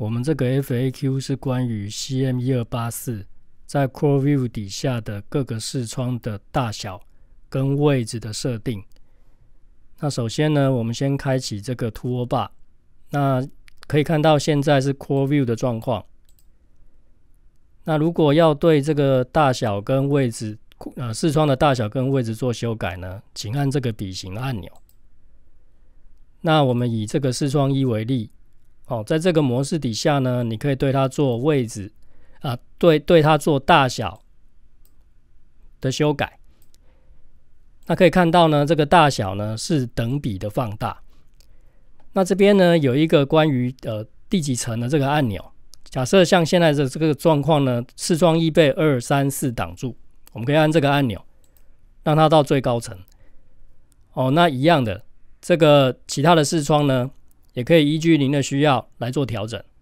我们这个 FAQ 是关于 CM1284 在 Core View 底下的各个视窗的大小跟位置的设定。那首先呢，我们先开启这个 Toolbar， 那可以看到现在是 Core View 的状况。那如果要对这个大小跟位置视窗的大小跟位置做修改呢，请按这个笔形的按钮。那我们以这个视窗1为例，在这个模式底下呢，你可以对它做位置对它做大小的修改。那可以看到呢，这个大小呢是等比的放大。那这边呢有一个关于第几层的这个按钮。假设像现在的这个状况呢，视窗1被2、3、4挡住，我们可以按这个按钮，让它到最高层。那一样的，这个其他的视窗呢，也可以依据您的需要来做调整。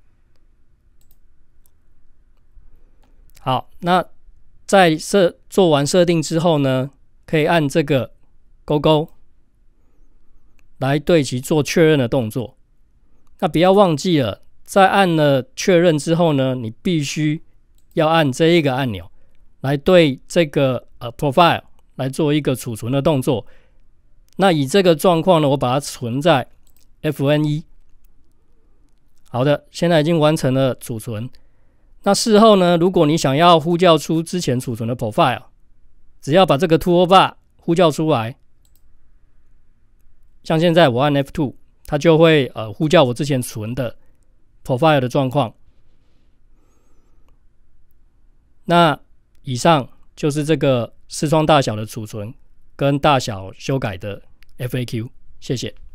好，那在做完设定之后呢，可以按这个勾勾来对其做确认的动作。那不要忘记了，在按了确认之后呢，你必须要按这一个按钮来对这个profile 来做一个储存的动作。那以这个状况呢，我把它存在 FN1。好的，现在已经完成了储存。那事后呢，如果你想要呼叫出之前储存的 profile， 只要把这个 Toolbar 呼叫出来，像现在我按 F2， 它就会呼叫我之前存的 profile 的状况。那以上就是这个视窗大小的储存跟大小修改的 FAQ， 谢谢。